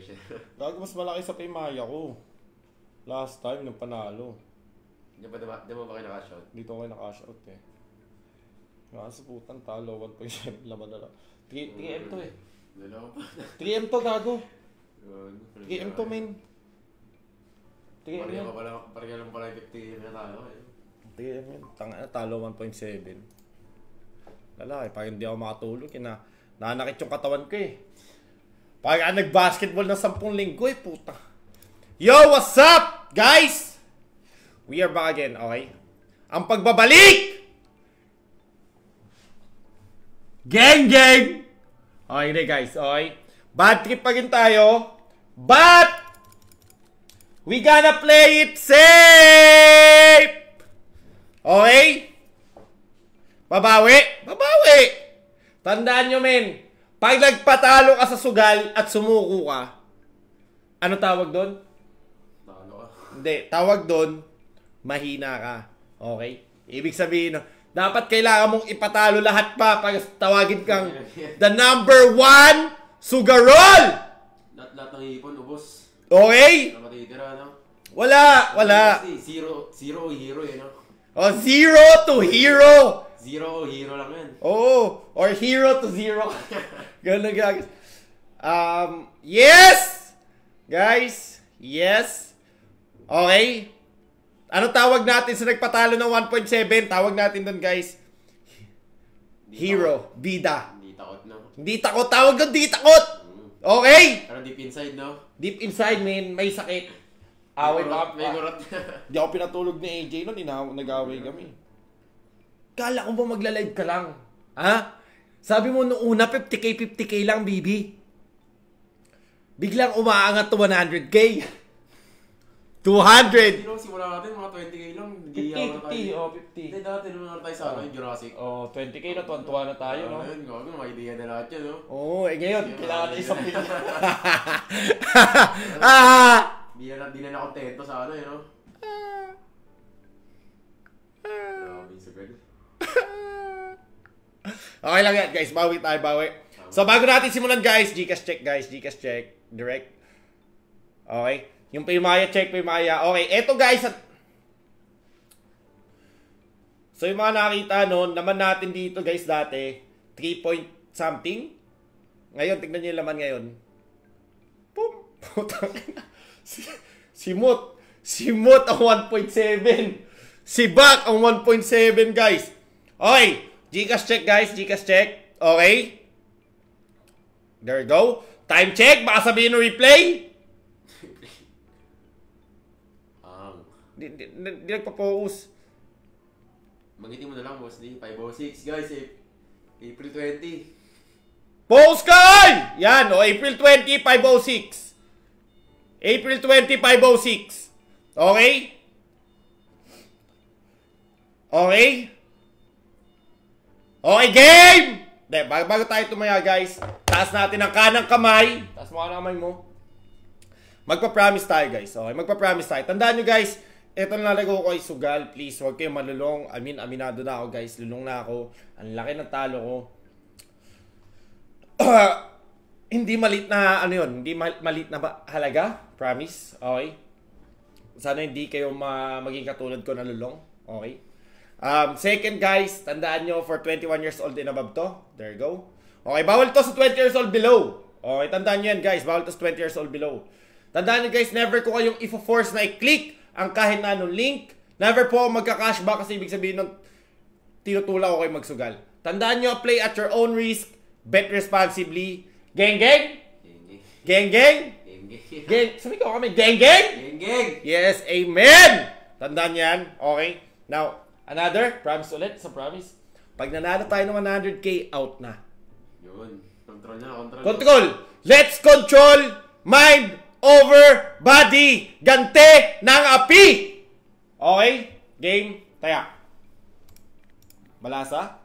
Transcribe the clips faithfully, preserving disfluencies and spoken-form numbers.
siya. Gago mas malaki sa Paymaya ko. Last time nung panalo. Di ba, di ba, di ba ba kayo naka-cash out? Dito ko naka-cash out eh. Kaso putang talo, one point seven laban na lang. three M to eh. Dalawa pa. three M to gago. Yun. three M to men. three M Pareha yan. pa pala, pareha lang pala yung fifty na tayo eh. three M yan. Tanga na, talo one point seven. Lalaki, parang hindi ako makatulog. Kina, nanakit yung katawan ko eh. Parang nag-basketball na sampung linggo eh, puta. Yo, what's up, guys? We are back again, okay? Ang pagbabalik! Gang, gang! Okay na guys, okay? Bad trip pa rin tayo. But, we gonna play it safe! Okay? Babawi? Babawi! Tandaan nyo, men. Pag nagpatalo ka sa sugal at sumuko ka, ano tawag doon? Talo ka. Hindi, tawag doon, mahina ka. Okay? Ibig sabihin, dapat kailangan mong ipatalo lahat pa para tawagin kang the number one sugarol! Lahat-lahat ng ipon, ubos. Okay? Na matitira, no? Wala, wala. Zero, zero hero eh, no? Oh, zero to hero! Zero hero lang yan. Oh, or hero to zero. Ganun guys. Um, yes! Guys, yes. Okay. Ano tawag natin sa nagpatalo ng one point seven? Tawag natin doon, guys. Hero. Bida. Hindi takot, no? Hindi takot. Tawag doon, di takot. Okay? Pero deep inside, no? Deep inside, man, may sakit. Away pa. May gurot. Hindi ako pinatulog ni A J noon. Nag-away kami. Kala ko ba magla-live ka lang? Ha? Sabi mo nung una, fifty K, fifty K lang, baby. Biglang umaangat to one hundred K. two hundred. Hindi naman simula natin, mga twenty K lang. fifty, fifty. Oh, fifty. Hindi, dati naman tayo sa ano, yung Jurassic. Oh, twenty K na, tuwan-tuwa na tayo, no? Ayun, gago, may idea na lahat yan, no? Oo, eh ngayon, kailangan na isang pin. Ah! Di na, di na nakontento sa ano, eh, no? Grabe, sagal. Okay lang yan, guys. Bawi tayo, bawi. So, bago natin simulan, guys, Gcash check, guys. Gcash check. Direct. Okay. Yung Paymaya check, Paymaya. Okay. Eto, guys. At... So, yung mga nakita, no, naman natin dito, guys, dati, three point something. Ngayon, tignan nyo yung laman ngayon. Boom! Putang ina. Si, si Mut. Si Mut ang one point seven. Si Bak ang one point seven, guys. Okay. Gcash check, guys. Gcash check. Okay. There you go. Time check. Baka sabihin ng replay. Ang. Di, di, di, di nagpa-focus. Magitin mo na lang, boss. Di, five oh six, guys. Eh. April twenty. Focus ka! Yan. O, April twenty, five oh six. April twenty, five oh six. Okay? Okay? Okay, game! De, bago, bago tayo tumaya, guys, taas natin ang kanang kamay. Taas mo kanang kamay mo. Magpa-promise tayo, guys. Okay, magpa-promise tayo. Tandaan nyo, guys, ito na nalago ko ay sugal. Please, huwag kayo malulong. I mean, aminado na ako, guys. Lulong na ako. Ang laki ng talo ko. Hindi malit na, ano yun, hindi malit na ba, halaga. Promise. Okay? Sana hindi kayo ma maging katulad ko na lulong. Okay? Um, second, guys, tandaan nyo for twenty-one years old and above to. There you go. Okay, bawal to sa twenty years old below. Okay, tandaan nyo yan, guys. Bawal to sa twenty years old below. Tandaan nyo, guys, never ko kayong ifo-force na i-click ang kahit na anong link. Never po ako magka-cashback kasi ibig sabihin ng tinutulak ko kayo magsugal. Tandaan nyo, play at your own risk. Bet responsibly. Gang, gang? Gang, gang? Gang. Sabi ko kami, gang, gang? Gang, gang! Yes, amen! Tandaan yan. Okay. Now, another, promise ulit sa promise. Pag nanalo tayo ng one hundred K, out na. Yun. Control na, control. Control! Let's control mind over body. Gante ng api! Okay? Game, taya. Balasa?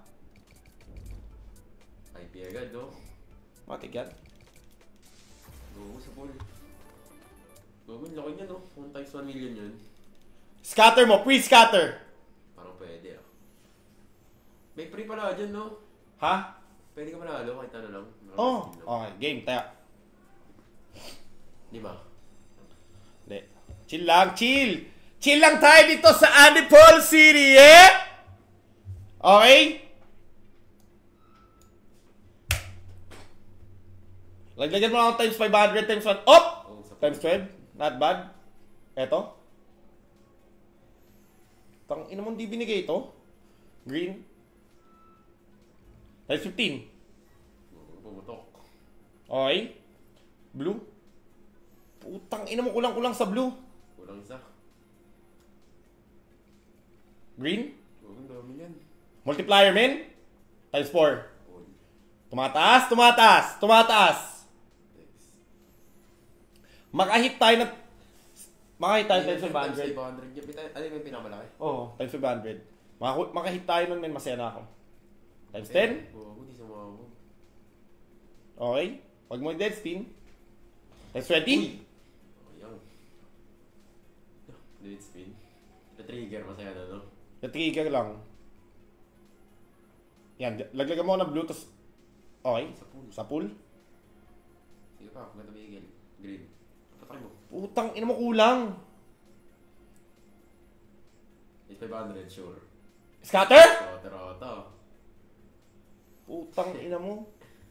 I P agad, no? Matik yan. Gogo sa pool. Gogo, laki niya, no? one times one million yun. Scatter mo, pre-scatter. Parang pwede, ah. May free pala dyan, no? Ha? Pwede ka manalo, kahit ano lang. Oh, okay. Game, taya. Di ba? Hindi. Chill lang, chill! Chill lang tayo dito sa Anipol City, eh? Okay? Laglagan mo lang ako times five hundred times one. Op! Oh, sa Times twelve. Not bad. Eto. Tang ina mo, di binigay ito. Green. Times fifteen. Pumutok. Okay. Blue. Putang ina mo, kulang-kulang sa blue. Kulang isa. Green. Oh, ang dami yan. Multiplier, men. Times four. Oh, Tumataas, tumataas, tumataas. next. Makahit tayo na... Makahit tayo times five Times hundred. five hundred. Yung pita- Ano yung pinakamalaki? Oo, times five hundred. Maka- makahit tayo nun, men. Masaya na ako. Times ten. Oo, hindi sumama. Okay. Huwag mo dead spin. Times twenty. Oh, yan. Dead spin. Na-trigger, masaya na, no? Na-trigger lang. Yan, laglagan mo ng blue, tapos... Okay. Sa pool. Sa pool. Sige pa, maganda bigil. Green. Patay mo. Putang ina mo, kulang. It's five hundred, sure. Scatter? So, tarota. Putang ina mo.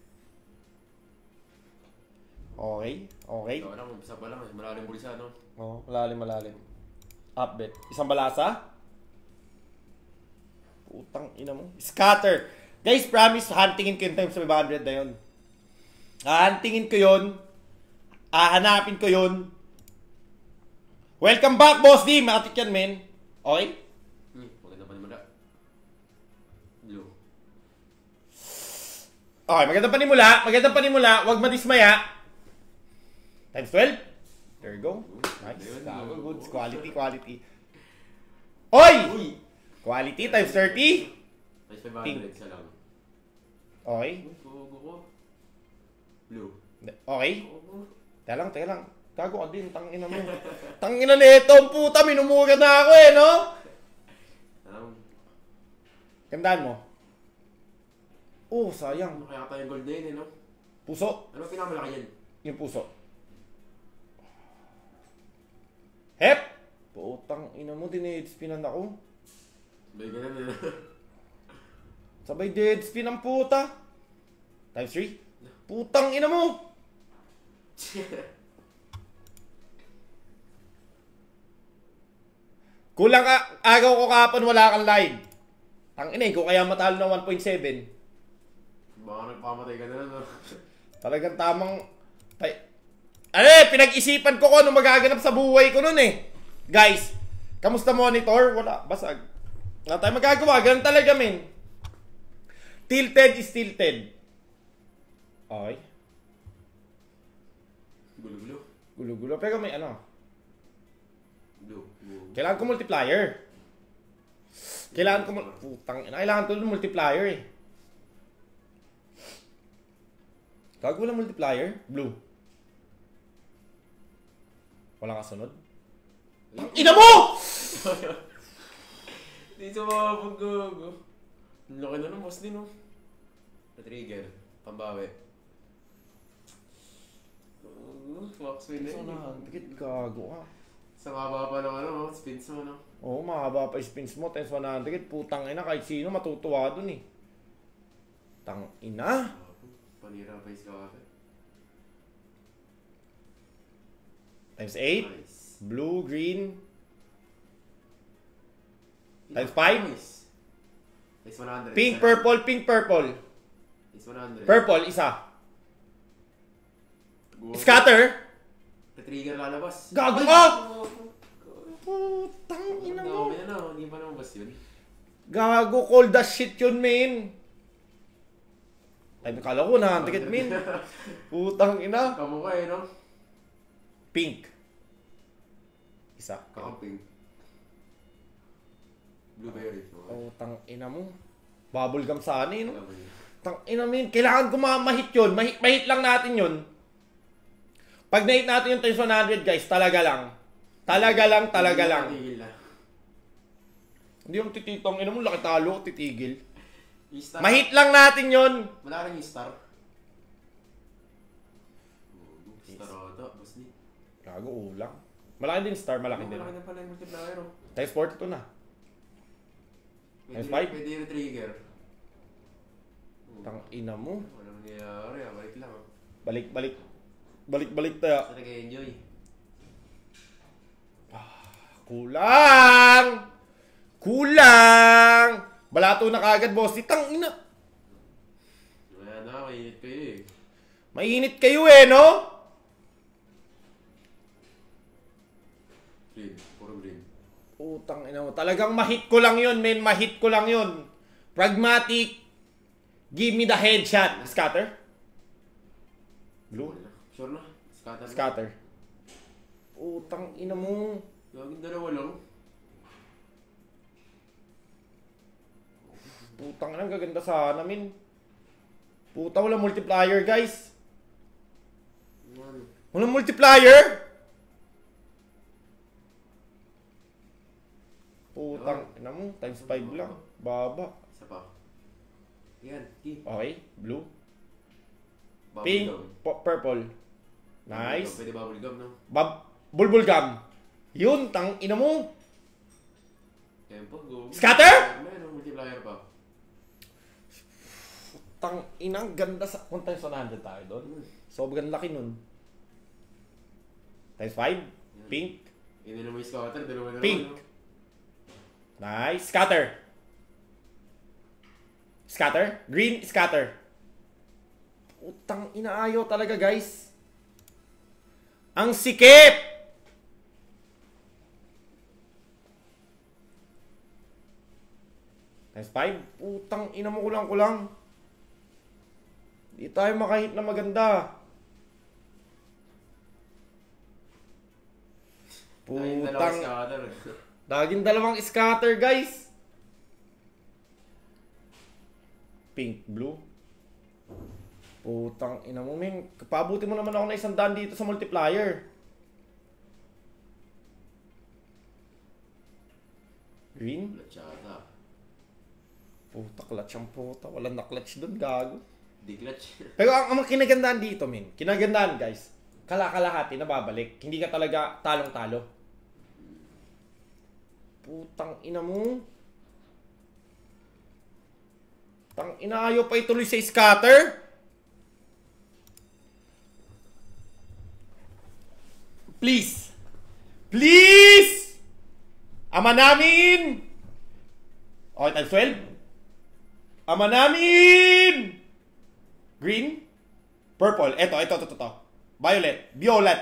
Okay. Okay. Ikaw lang, umpisa pa lang. eh. Malalim bulsa, no? Oo, malalim, malalim. Upbet. Isang balasa. Putang ina mo. Scatter. Guys, promise, huntingin ko yung times five hundred na yun. Hahantingin ko yun. Hahanapin ko yun. Welcome back, Boss D. Matik yan, men. Okay? Hmm, maganda pa naman na. Blue. Okay, magandang panimula. Magandang panimula. Huwag madismaya. Times twelve. There you go. Nice. Gago, good. Quality, quality. Oy! Uy! Quality times thirty. Times five hundred, isa lang. Okay. Uy, gogo ko. Blue. Okay. Gogo. Teka lang, teka lang. Gago ka din, tangina mo. Tangina nito, ang puta, minumura na ako eh, no? Ano? Gandaan mo. Oh, sayang. Ano kaya tayo gold na yun, eh, no? Puso. Ano pinakamalaki yan? Yung puso. Hep! Putang ina mo, dinihid spinan ako. Sabay ka na na. Sabay dead spin ang puta. Times three. Putang ina mo! Kulang ka, agaw ko kahapon, wala kang live. Tang ina, ko kaya matalo na one point seven. Baka nagpamatay ka na lang, no? Talagang tamang... Tay... Ano eh, pinag-isipan ko ko ano magaganap sa buhay ko nun eh. Guys, kamusta monitor? Wala, basag. Wala tayo magagawa, ganun talaga, men. Tilted is tilted. Okay. Gulo-gulo. Gulo-gulo. Pero may ano. Blue. Blue. Kailangan ko multiplier. Kailangan ko... mul- Putang ina. Kailangan ko ng multiplier eh. Gago lang multiplier. Blue. Wala kasunod. Ang ina mo! Hindi sumabog, gogo. Ang laki na ng boss din, no? Na-trigger. Pambawi. Uh, Fox win na So yun. na, tikit gago ka. Sa mababa pa ng ano, spins mo, no? Oo, mahaba pa yung spins mo. Times one hundred. Putang ina, kahit sino matutuwa dun eh. Tang ina. Panira pa yung kafe. Times eight. Nice. Blue, green. Times five. Nice. Times one hundred. Pink, Isa. purple, pink, purple. Times one hundred. Purple, isa. Go. Scatter. Na-trigger lalabas. Gago Ay! ka! Gago. Putang ina Ang mo. dami na, no? Hindi pa naman boss yun. Gago, cold as shit yun, men. Ay, nakala ko na, tikit, men. Putang ina. Kamukha eh, no? Pink. Isa. Kakamping. Blueberry. Putang ina mo. Bubblegum sana eh, no? Alam mo yun. Tang ina min, kailangan ko ma- mahit yun. Mahit, mahit lang natin yun. Pag na-hit natin yung times one hundred, guys, talaga lang. Talaga lang, talaga Hindi lang. na titigil na. Hindi yung tititong, ina mo, laki talo, titigil. Yung star. Mahit lang natin yun. Wala rin yung star. Star ata, boss ni. Gago, ulang. Malaki din star, malaki Malaki din. malaki na pala yung multiplier oh. Times forty-two na. Pwede, Times five? pwede yung trigger. Tang ina mo. Walang nangyayari ah, balik lang ah. Balik, balik. Balik, balik tayo. Basta nag-enjoy. Kulang! Kulang! Balato na kagad, boss. Tang ina. Wala na, mainit kayo eh. Mainit kayo eh, no? Green, puro green. Utang ina mo. Talagang mahit ko lang yun, men. Mahit ko lang yun. Pragmatic. Give me the headshot. Scatter? Blue? Wala. Sure na? Scatter na. Scatter. Utang ina mo. Laging dalawa lang. Putang ina, gaganda sana, min. Puta, walang multiplier, guys. Ano? Walang multiplier? Putang ina mo. Times five lang. Baba. Isa pa. Yan, key. Okay, blue. Bubble Pink. gum. po- Purple. Bubble Nice. gum. Pwede bubble gum, no? Bab bulbul gum. Yun, tang ina mo. Tempo, go. Scatter? Meron, multiplier pa. Tang inang ganda sa... Kung times one hundred tayo doon. Sobrang laki nun. Times five. Pink. Hindi na mo yung scatter, dalawa na Pink. naman, no? Nice. Scatter. Scatter. Green, scatter. Utang inaayaw talaga, guys. Ang sikip! Times five. Utang ina mo kulang-kulang. Di tayo makahit na maganda. Dahil dalawa Putang... scatter. Daging dalawang scatter, guys. Pink, blue. Putang ina mo, men. Pabuti mo naman ako na isang daan dito sa multiplier. Green. Lachata. Puta, clutch ang puta. Walang na-clutch doon, gago. Di clutch. Pero ang, ang kinagandaan dito, men. Kinagandaan, guys. Kalakalahati na babalik. Hindi ka talaga talong-talo. Putang ina mo. Tang ina, ayaw pa ituloy sa scatter. Please. Please! Ama namin! Okay, times twelve. Ama namin! Green. Purple. Eto, eto, eto, eto. Violet. Violet.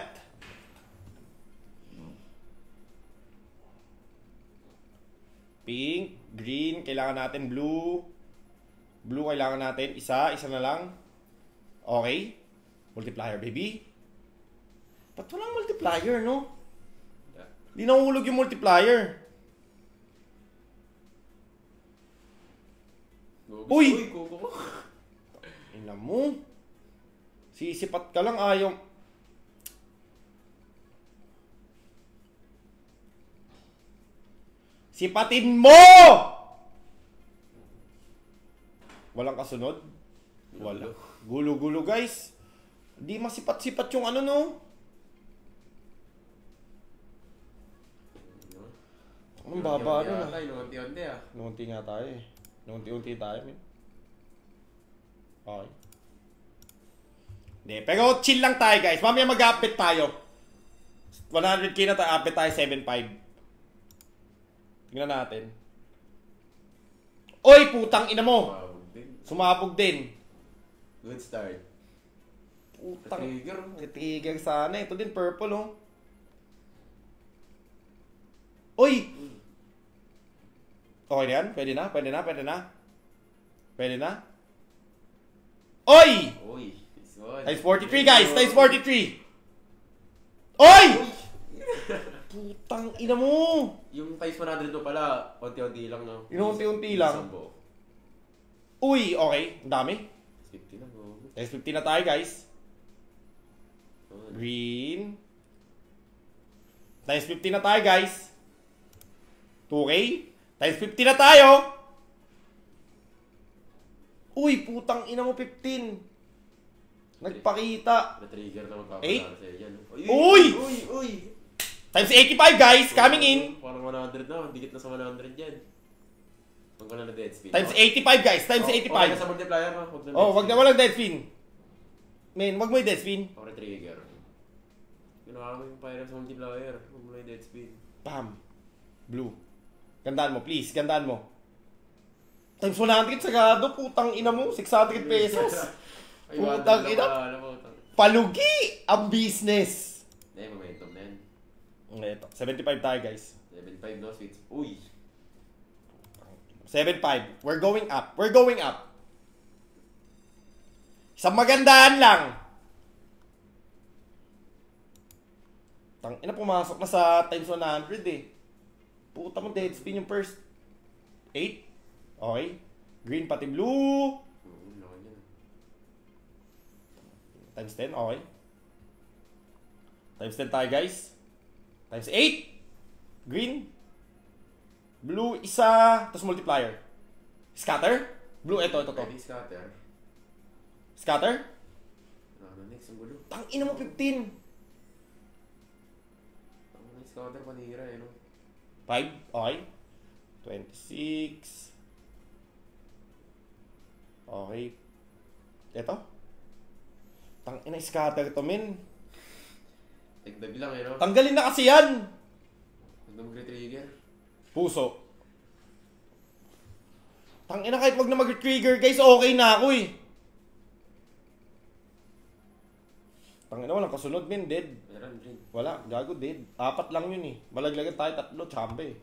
Pink. Green. Kailangan natin blue. Blue kailangan natin. Isa. Isa na lang. Okay. Multiplier, baby. Ba't walang multiplier, no? Di nahulog yung multiplier. Uy! Uy, kuko ko. Ina mo. Sisipat ka lang, ayaw. Sipatin mo! Walang kasunod? Wala. Gulo-gulo, guys. Di masipat-sipat yung ano, no? Anong baba, ano na? Unti-unti ah. Nunti nga tayo eh. Nunti-unti tayo, man. Okay. Hindi, pero chill lang tayo, guys. Mamaya mag-update tayo. one hundred K na tayo, update tayo seven five. Tingnan natin. Oy, putang ina mo! Sumabog din. Sumabog din. Good start. Putang. Trigger. Trigger sana. Ito din purple, oh. Oy! Okay na yan? Pwede na? Pwede na? Pwede na? Pwede na? Oy! Uy, this one. Times forty-three, guys! Times forty-three! Oy! Putang ina mo! Yung times one hundred mo pala, unti-unti lang no? Yung unti-unti lang. Isang buo. Uy! Okay. Ang dami. fifty na go. Times fifty na tayo, guys. Oh, Green. Times fifty na tayo, guys. two K. Times fifty na tayo. Uy, putang ina mo, fifteen. Nagpakita. Na-trigger na Eight? magpapalala sa'yo dyan. Uy! Uy! Uy! Times eighty-five, guys! Coming in! Parang one hundred na. Dikit na sa one hundred yan. Huwag ka na na dead spin. Times eighty-five, guys! Times Oh, eighty-five! Okay na sa multiplier mo. Huwag na Oh, wag na walang dead spin. Men, wag mo yung dead spin. Okay, trigger. Ginawa mo yung fire sa multiplier. Huwag mo na yung dead spin. Bam. Blue. Gandaan mo, please. Gandaan mo. Times one hundred sagado. Putang ina mo. six hundred pesos. Ay, Putang one hundred ina. na pala, putang. Palugi ang business. Eh, momentum na yan. Ito. seventy-five tayo, guys. seven five no sweets. Uy! seven five. We're going up. We're going up. Isang magandaan lang. Tang ina, pumasok na sa times one hundred eh. Puta mo, dead spin yung first. eight. Okay. Green pati blue. Oo, laki niya. Times ten. Okay. Times ten tayo, guys. Times eight. Green. Blue, isa. Tapos multiplier. Scatter. Blue, ito, ito, to. Pwede scatter. Scatter. Ano, next ang gulo. Tang ina mo, fifteen. Ang next scatter, panira eh, no? five. Okay. twenty-six. Okay. Ito. Tang ina, scatter to, min. Dagdag lang eh, no? Tanggalin na kasi yan. Huwag na mag-trigger. Puso. Tang ina, kahit wag na mag-trigger, guys, okay na ako eh. Tang ina, walang kasunod, min. Dead. Meron, green. Wala, gago, dead. Apat lang yun eh. Malaglagan tayo, tatlo, chambe.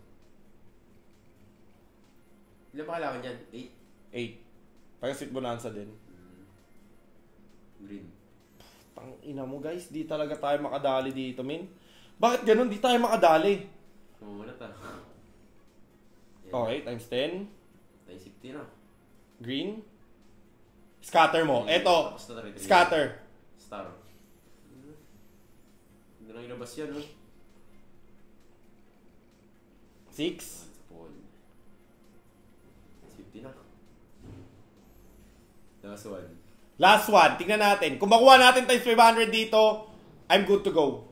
Ilan pa kailangan yan? eight? eight. Parang sweet bonanza din. Mm. Green. Tang ina mo, guys, di talaga tayo makadali dito, min. Bakit ganun? Di tayo makadali. Kumulat ah. Yan. Okay, times ten. Tayo fifty na. Green. Scatter mo. Eto. Tapos na trigger. Scatter. Star. Hmm. Hindi na ilabas yan, no? six. Sa pool. fifty na. Last one. Last one. Tingnan natin. Kung makuha natin times five hundred dito, I'm good to go.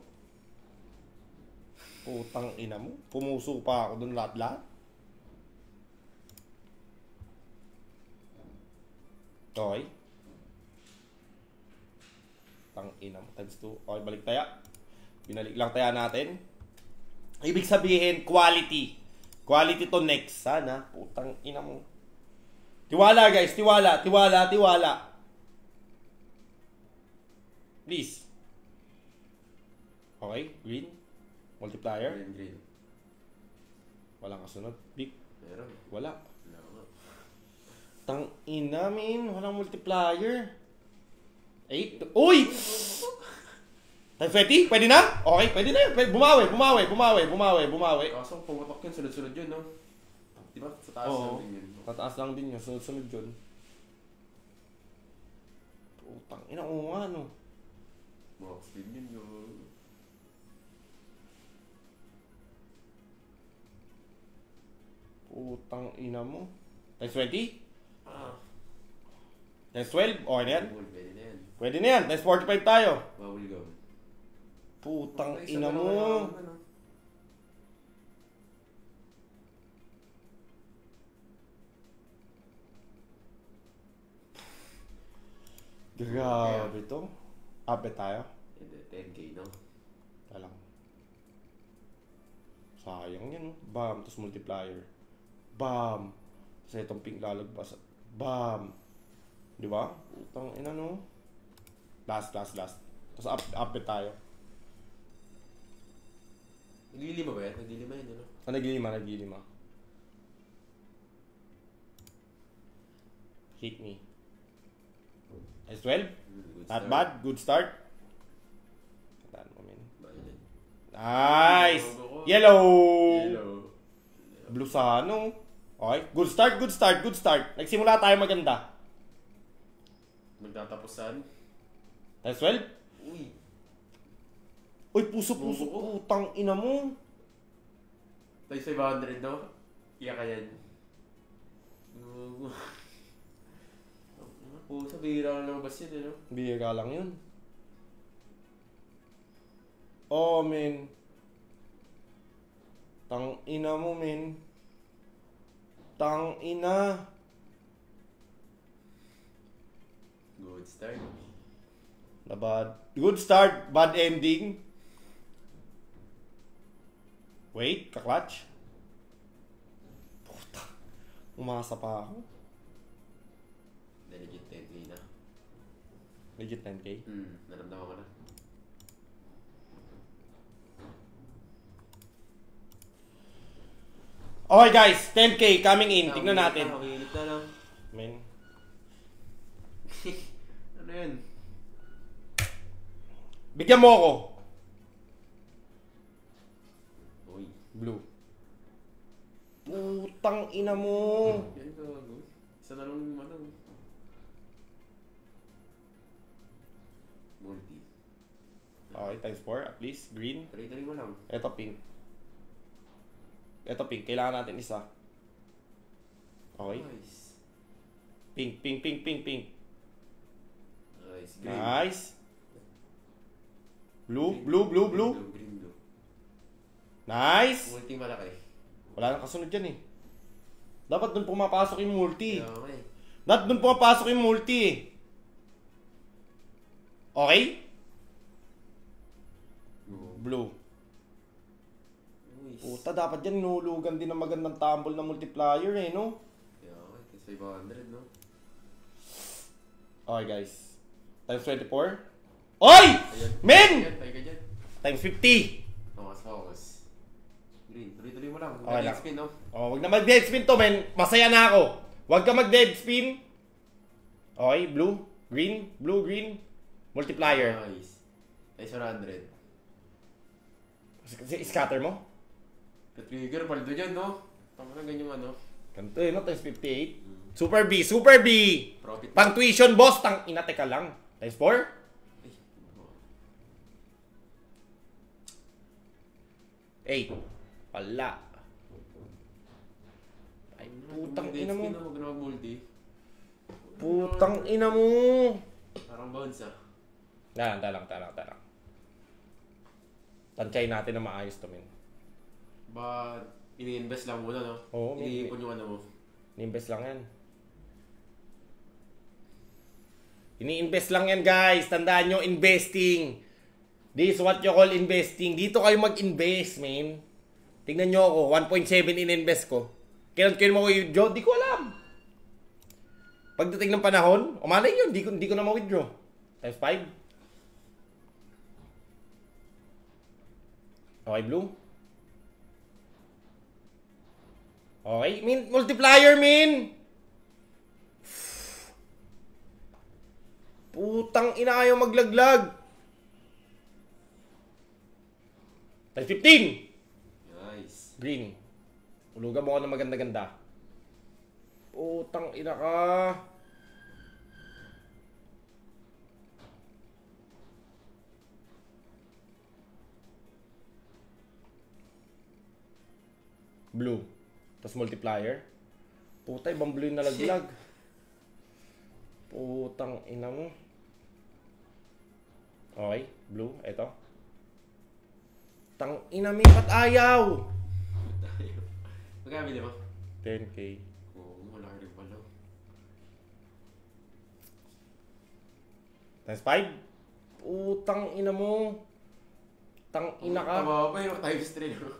Putang ina mo. Pumuso pa ako dun lahat-lahat. Okay. Tang ina mo. Times two. Okay, balik taya. Binalik lang taya natin. Ibig sabihin, quality. Quality to next. Sana. Putang ina mo. Tiwala, guys. Tiwala. Tiwala. Tiwala. Please. Okay. Green. Multiplier. Green, green. Walang kasunod. Big. Meron. Wala. Wala nga. Tang ina, min. Walang multiplier. eight. Uy! Times twenty? Pwede na? Okay, pwede na yun. Pwede. Bumawi, bumawi, bumawi, bumawi, bumawi. Kaso pumatok yun, sunod-sunod yun, no? Di ba? Sa taas Oo. lang din yun. Tataas lang din yun. Sunod-sunod yun. Putang ina, oo nga, no. Box din yun, yun. Putang ina mo. Times twenty? Ah. Times twelve? Okay na yan? Bubble, pwede na yan. Pwede na yan. Times forty-five tayo. Bubble gum. Putang Ay, isa ina na mo. lang, ano. Grabe to. Ape tayo. Hindi, ten K, no? Talang. Sayang yan, no? Bam. Tapos multiplier. Bam. Tapos itong pink lalagpas. Bam. Di ba? Putang ina, no? Last, last, last. Tapos up, up tayo. Naglilima ba yan? Naglilima yun, ano? Ah, naglilima, naglilima. Hit me. S twelve? Hmm, good Not start. bad. Good start. Tandaan mo, min. Violet. Nice! Yellow. Yellow! Yellow. Blue sa ano? Okay. Good start, good start, good start. Nagsimula tayo maganda. Magtatapusan. Times twelve? Uy. Uy, puso-puso. Oo. Putang ina mo. Tayo five hundred, no? Iya ka yan. Uh, Pusa, bihira lang lumabas yun, eh, no? Bihira lang yun. Oh, men. Tang ina mo, men. Tang ina. Good start. Na bad. Good start, bad ending. Wait, kaklatch. Puta. Umasa pa ako. Legit ten K na. Legit ten K. Hmm, naramdaman ko na. Okay guys, ten K coming in. Tingnan natin. Makiinit na lang. Men. Ano yun? Bigyan mo ako. Uy. Blue. Putang ina mo. Yan ka, gago. Isa na lang yung ano. Multi. Okay, times four at least. Green. Try-try mo lang. Ito pink. Ito pink. Kailangan natin isa. Okay. Nice. Pink, pink, pink, pink, pink. Nice. Green. Nice. Blue, blue, blue, blue. Blue, green, blue. Nice. Multi malaki. Wala nang kasunod dyan eh. Dapat dun pumapasok yung multi. Kaya nga eh. Dapat dun pumapasok yung multi eh. Okay? Blue. Blue. Nice. Puta, dapat yan nulugan din ng magandang tumble na multiplier eh, no? Kaya nga eh. Kasi five hundred, no? Okay guys. Times twenty-four. Oy! Ayan. Men! Ayan, tayo ka dyan. Times fifty. Focus, focus. Green. Tuloy-tuloy mo lang. Okay lang. Spin, no? Oh, wag na mag-dead spin to, men. Masaya na ako. Wag ka mag-dead spin. Okay, blue, green, blue, green. Multiplier. Nice. Nice one hundred. S- Scatter mo. Ka-trigger, paldo dyan, no? Tama na ganyan ano. Ganito eh, no? Times fifty-eight. Super B, Super B! Profit. Pang tuition, boss. Tang ina, teka lang. Times four. Ay, eight. Wala. Ay, putang ina mo. Huwag na mag-multi. Putang ina mo. Parang bounce, ah. Talang, talang, talang, talang. Tansyahin natin na maayos to, men. Ba, ini-invest lang muna, no? Oo, may- Iniipon yung ano mo. Ini-invest lang yan. Ini-invest lang yan, guys. Tandaan nyo, investing. This is what you call investing. Dito kayo mag-invest, man. Tingnan nyo ako, one point seven in-invest ko. Kailan kayo mo withdraw? Di ko alam. Pagdating ng panahon, umalay yun, di ko, di ko na ma-withdraw. Times five. Okay, blue. Okay, min, multiplier, min. Putang ina, ayaw maglaglag. Times fifteen. Nice. Green. Ulugan mo ako ng maganda-ganda. Putang ina ka. Blue. Tapos multiplier. Puta, ibang blue yung nalaglag. Putang ina mo. Okay, blue. Eto. Tang ina mi, ba't ayaw? Magkano bili mo? ten K. Oo, wala rin pala. Times five? Putang ina mo. Tang ina ka. Tama pa yung times three, no?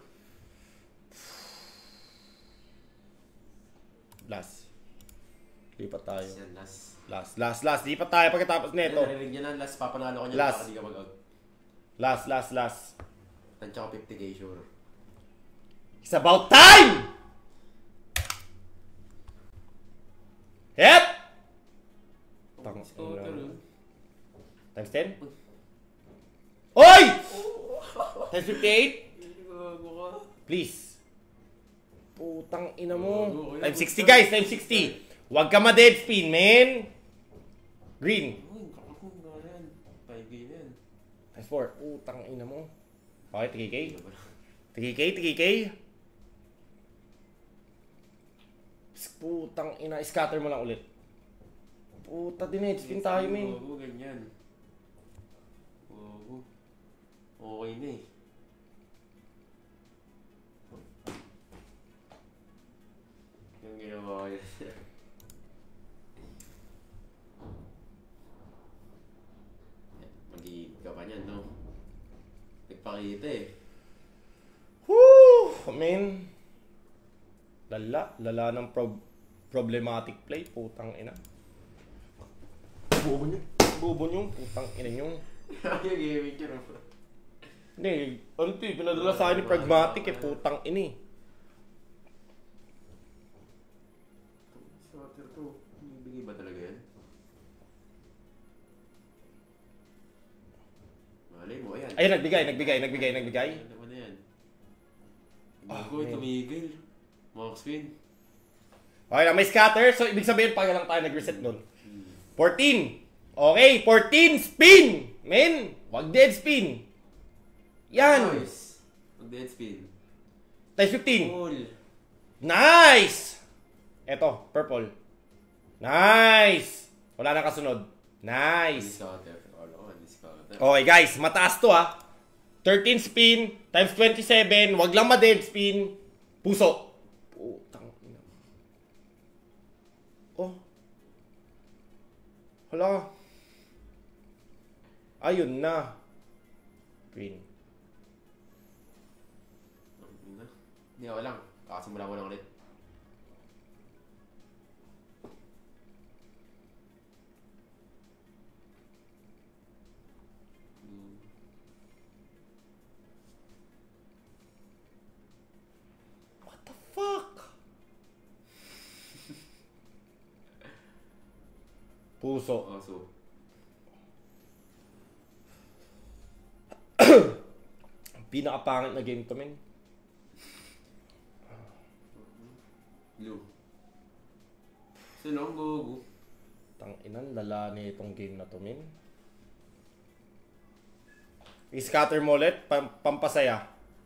Last. Lipat tayo. Yan, last. Last, last, last. Lipat tayo pagkatapos Yan, nito. narinig nyo na, last. Papanalo ko nyo Last. baka di ka mag-out. Last, last, last. Tansya ko fifty K, sure. It's about time! Yep! Tang ina mo. Times ten? Oy! Times fifty-eight? Gago ka. Please. Putang ina mo. Gago, Times kaya sixty gusto. guys, times sixty. Huwag ka ma-dead spin, man. Green. Uy, kakakong nga yan. five K na yan. Times four. Putang ina mo. Okay, three K. Ano ba? three K, three K. Putang ina, scatter mo lang ulit. Puta din eh, spin tayo, men. Oo, ganyan. Oo. Okay na eh. Yung ginawa ko yun. Mag-iit ka pa niyan, no? Nagpakita eh. Woo! Men. Lala. Lala ng prob problematic play. Putang ina. Bobo nyo. Bobo nyo. Putang ina nyo. Yung gaming yun. Hindi. Ano ito eh. Pinadala sa akin ni pragmatic eh. Putang ina eh. Swatter to. Bibigay ba talaga yan? Malay mo, ayan. Ayun, nagbigay, nagbigay, nagbigay, nagbigay. Ano naman na yan? Ah, Bago, man. tumigil. Max win. Okay na, may scatter. So, ibig sabihin, pag lang tayo nag-reset nun. Hmm. fourteen. Okay, fourteen. Spin! Men, wag dead spin. Yan. Nice. Mag-dead spin. Times fifteen. Cool. Nice! Eto, purple. Nice! Wala na kasunod. Nice. Discounter. All on, discounter. Okay guys, mataas to ha. thirteen spin times twenty-seven. Wag lang ma-dead spin. Puso. Putang ina. Oh. Hala. Ayun na. Green. Hindi ako lang. Kakasimula ko lang ulit. What the fuck? Puso. Aso. Pinakapangit na game to, men. Blue. Sinong gogo? Tang inan, lala ni itong game na to, men. I-scatter mo ulit, pam pampasaya.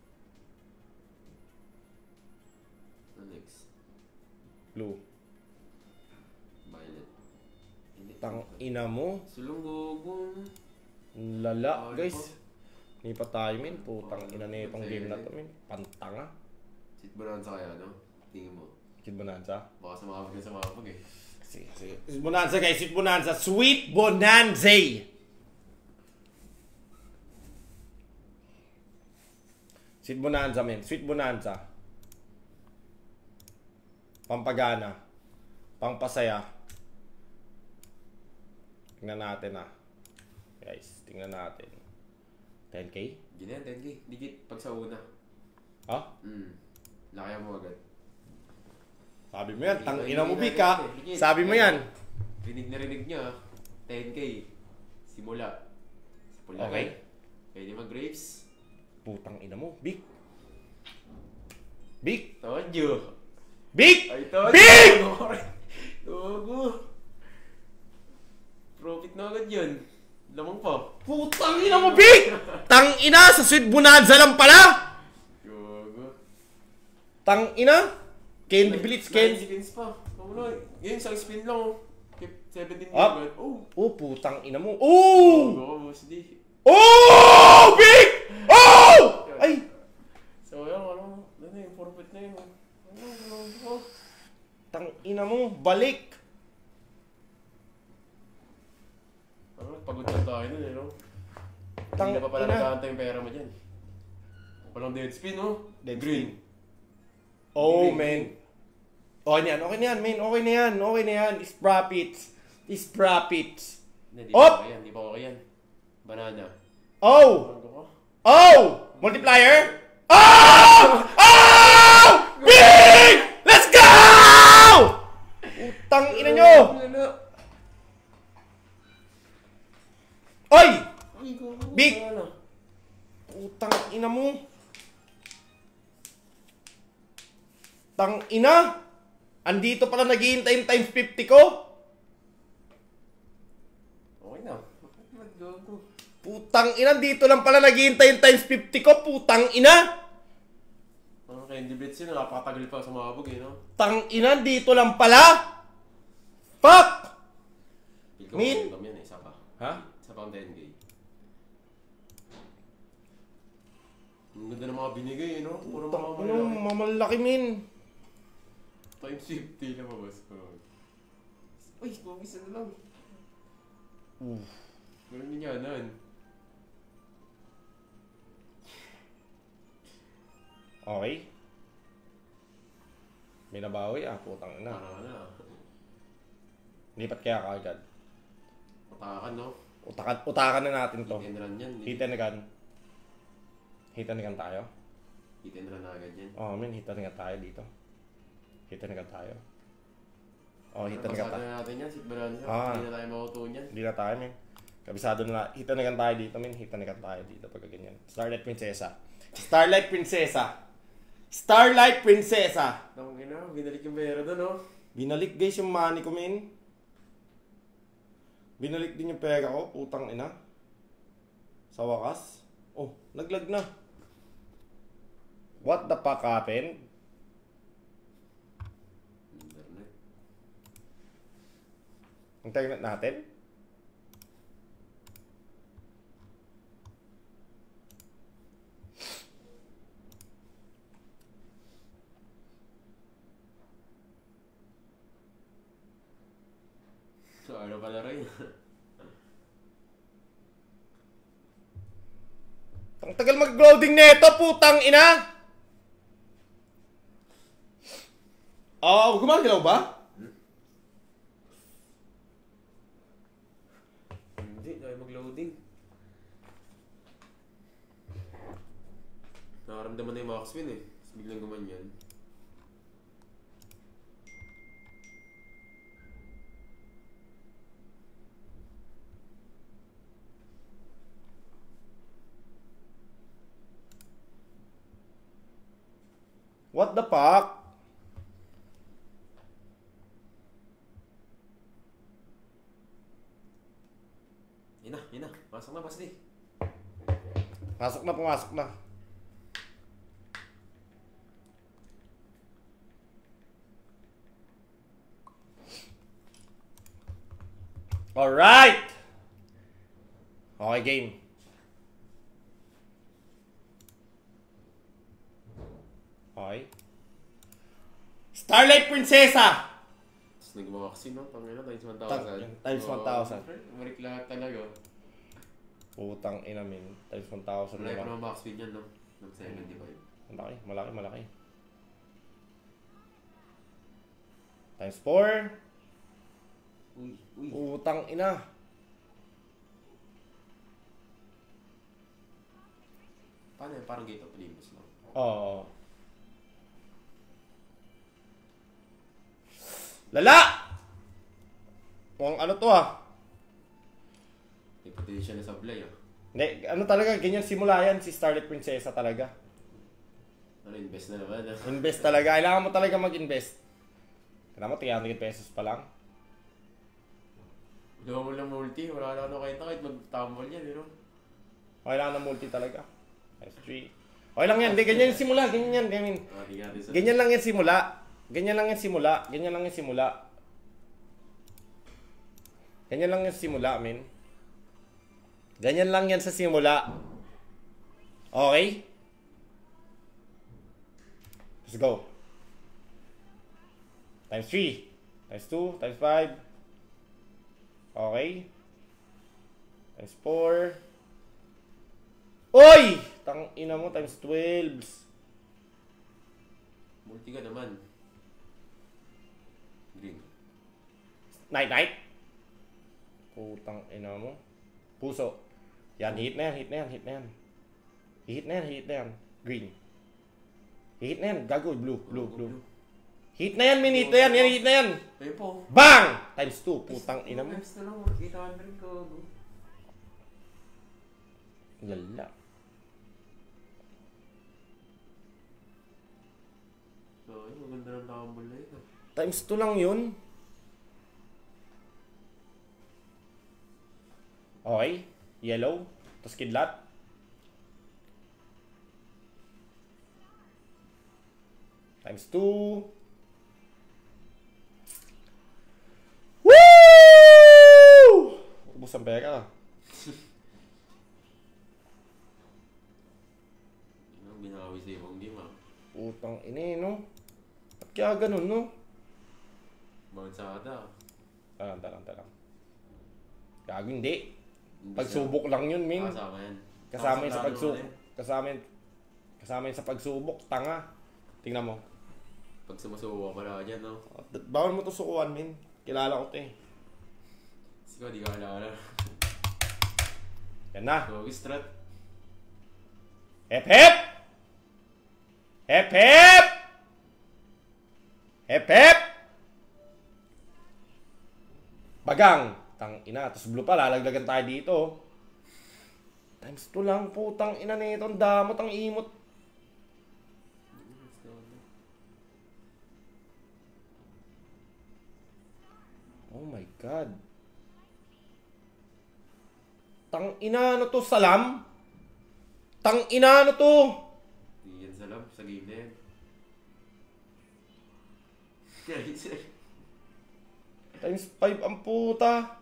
Ano next? Blue. Violet. Hindi. Tang ina mo. Sulong gogo. Lala, Ay, guys. Hindi pa tayo, men. Putang ina na itong game na to, men. Pantanga. Sit Bonanza kaya, no? Tingin mo. Kid Bonanza. Baka sumabog ka sumabog eh. Sige, sige. Sweet Bonanza, guys. Sweet Bonanza. Sweet Bonanza! Sweet Bonanza, men. Sweet Bonanza. Pampagana. Pangpasaya. Tingnan natin, ah. Guys, tingnan natin. ten K? Ganyan, ten K. Dikit pag sa una. Ha? Hmm. Lakayan mo agad. Sabi mo yan. Tang ina mo, Dikit, Bika. dikit. Sabi mo yan. Rinig na rinig niya. ten K. Simula. Simula. Okay. Pwede mag-grapes. Putang ina mo. Big. Big. Told you. Big! I told Big! you. Togo. Profit na agad yun. Lamang pa. Putang ina mo, Big! Tang ina, sa Sweet Bonanza lang pala! Togo. Tang ina? Candy Blitz, Candy Candy. spins pa. Ano na. Ngayon, isang spin lang. Oh. seventeen Up. agad. Oh. Oh, putang ina mo. Oh! Togo, boss D. Oh! Big! Oh! Ay! So, yun, ano, ano yung forfeit na yun. Ano, ano, ano. Tang ina mo, balik! Ano, pagod na tayo nun eh, no? Tang Hindi na pa pala ina. nagkakanta yung pera mo dyan. Walang dead spin, no? Dead Green. Oh, Green, man. green. Okay na yan, okay na yan, man. Okay na yan, okay na yan. It's profits. It's profits. Hindi, di Op! pa okay yan, di pa okay yan. Banana. Oh! Ano ko? Oh! Multiplier? Oh! Oh! Big! Let's go! Utang ina nyo! Ano? Oy! Ay, go, go, Big! banana. Utang ina mo. Tang ina! Andito pala naghihintay yung times fifty ko? Okay na. Go, go. Putang ina, dito lang pala naghihintay yung times fifty ko. Putang ina! Mga candy blitz yun, napakatagal pa sumabog eh, no? Tang ina, dito lang pala? Fuck! Feel ko Min? momentum yan eh, isa pa. Ha? Isa pa ang ten K. Ang ganda ng mga binigay eh, no? Puro mga Ano, mamalaki. mamalaki, min. Times fifty na mabas ko. Uy, kung isa na lang. Oof. Ganun din yan, nan. Okay. May nabawi ah, putang ina. Parang na. Lipat kaya kaagad. Patakan, no? Utakan, utakan na natin to. Hit and run yan. Hit and gun. Hit and gun tayo. Hit and run na agad yan. Oh, min, hit and gun tayo dito. Hit and gun tayo. Oh, hit and gun Pasado tayo. na natin yan, sit balance. Ah. Hindi na tayo makutuon yan. Hindi na tayo, min. Kabisado na. Hit and gun tayo dito, min. Hit and gun tayo dito pagka ganyan. Starlight Princessa. Starlight Princessa. Starlight Princessa. Nang ina, binalik yung pera doon, no? Binalik guys yung money ko, min. Binalik din yung pera ko, putang ina. Sa wakas. Oh, naglag na. What the fuck happened? Internet. Internet natin? So, ano pala rin? Ang tagal mag-loading neto, putang ina! Oh, gumagalaw ba? Hindi, dahil mag-loading. Nakaramdaman na yung max win eh. Tapos biglang gumanyan. What the fuck? Ina, ina. Pasok na, pasok di. Pasok na, pumasok na. Alright! Okay, game. Okay. Starlight Princessa! Tapos nag-vaccine, no? Pangina, times one Tang- thousand. times one thousand. Umarik lahat talaga. Putang ina, min. Times one thousand Wala pa naman. naman max win yan, no? Ng seventy-five. Malaki, malaki, malaki. Times four. Uy, uy. Putang ina. Paano yan? Parang Gate of Olympus, no? Oo. Lala! Mukhang ano to ah. May potential na sablay, ah. Hindi, ano talaga, ganyan simula yan si Starlight Princessa talaga. Ano, invest na naman, ah. Invest talaga. Kailangan mo talaga mag-invest. Kailangan mo, three hundred pesos pa lang. Gawa mo lang multi. Wala na ano kayo kahit mag-tumble yan, you know? Kailangan ng multi talaga. S three. Okay lang yan. Hindi, ganyan yung simula. Ganyan yan. Ganyan, Ah, di nga rin sa... ganyan lang yan simula. Ganyan lang yan simula. Ganyan lang yan simula. Ganyan lang yan simula, min. Ganyan lang yan sa simula. Okay? Let's go. Times three. Times two. Times five. Okay. Times four. Oy! Tang ina mo, times twelve. Multi ka naman. Green. Night, night. Putang ina mo. Puso. Yan, hit na yan, hit na yan, hit na yan. Hit na yan, hit na yan. Green. Hit na yan, gago, blue, blue, blue. Hit na yan, min, hit na yan, yan, hit na yan. Ayun po. Bang! Times two, putang ina mo. Times na lang, eight hundred ko. Lala. So, ayun, maganda ng tumble na ito. Times two lang yun. Okay. Yellow. Tapos kidlat. Times two. Woo! ubos ang pera. Ano binawi sa ibang game ah? Utang ina, no? At kaya ganun, no? Bansada. Talang, talang, talang. Gago, hindi. Hindi Pagsubok lang yun, min. siya- Kasama yan. Kasama yun sa Kasama pagsubok. yan. Kasama yun. Kasama yun sa pagsubok. Tanga. Tingnan mo. Pag sumusubo ka pala dyan, no? Bawal mo to sukuan, min. Kilala ko to eh. Sige, di ka kalala. Yan na. Gogi strat. Hep, hep! Hep, hep! Hep, hep! Bagang! Tang ina, tapos blue pa, lalaglagan tayo dito. Times two lang, putang ina nito. Ang damot, ang imot. Oh my God. Tang ina, ano to? Salam? Tang ina, ano to? Di yan sa lab, sa game na yan. Kahit siya. Times five ang puta.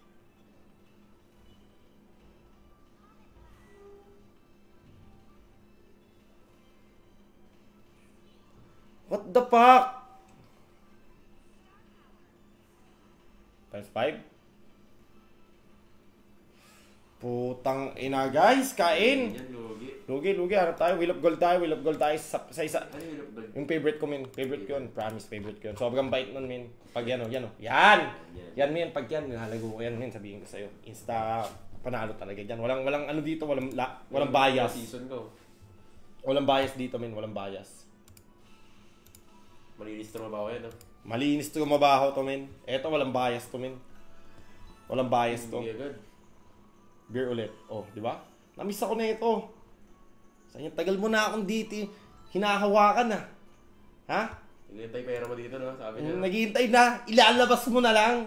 What the fuck? Times five? Putang ina guys, kain! Yan, logi. Lugi, lugi, harap tayo. Wheel of gold tayo, wheel of gold tayo sa, sa isa. Ano yung look bag? Yung favorite ko, min. Favorite ko yun. Promise, favorite ko yun. Sobrang bait nun, min. Pag yan, o. Yan, o. Yan! Yan, min. Pag yan, nilalago ko yan, min. Sabihin ko sa'yo. Insta, panalo talaga dyan. Walang, walang ano dito, walang, la, walang bias. Season ko. Walang bias dito, min. Walang bias. Malinis to mabaho yan, no? Malinis to, mabaho to, min. Eto, walang bias to, min. Walang bias to. Hindi agad. Beer ulit. Oh, di ba? Namiss ako na ito. Sa inyo, tagal mo na akong dito. Hinahawakan na. Ha? Naghihintay pera mo dito, no? Sabi niya. Naghihintay na. Ilalabas mo na lang.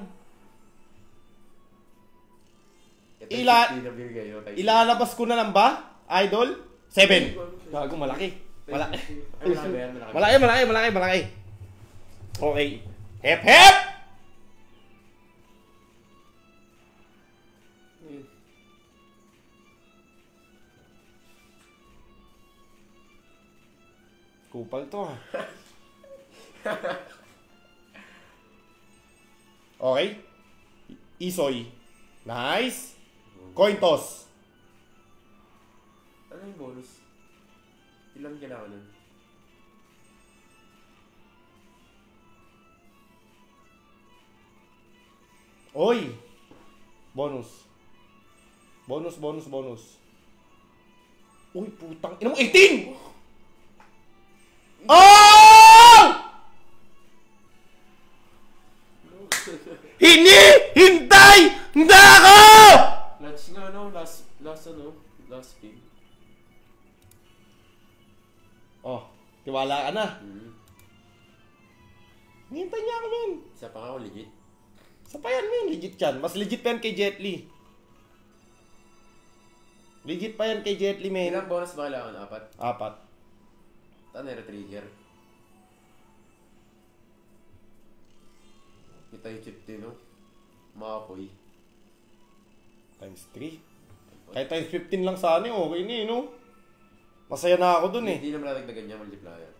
Ito Ila- yung fifty na binigay, no? Tayo. Ilalabas ko na lang ba? Idol? Seven. Gago, malaki. Malaki. Ay, malaki ba yan? Malaki. Malaki, malaki, malaki, malaki. Okay. Hep, hep! Ayun. Kupal to ha. Okay. Isoy. Nice. Coin toss. Ano yung bonus? Ilang kailangan nun? Oy. Bonus. Bonus, bonus, bonus. Uy, putang ina mo, eighteen! Oh! Hindi! Hintay! Hindi ako! Last nga, no? Last, last ano? Last spin. Oh, tiwala ka na. Hmm. Hintay niya ako, man. Isa pa nga ako, legit. Sa pa yan, man. Legit yan. Mas legit pa yan kay Jet Li. Legit pa yan kay Jet Li, man. Ilang bonus ba kailangan? Apat? Apat. Ano yung trigger? Kita yung chip din, no? Makapoy. Times three. Kahit times fifteen lang sana eh. Okay na eh, no? Masaya na ako dun eh. Hindi naman natagdagan niya multiplier.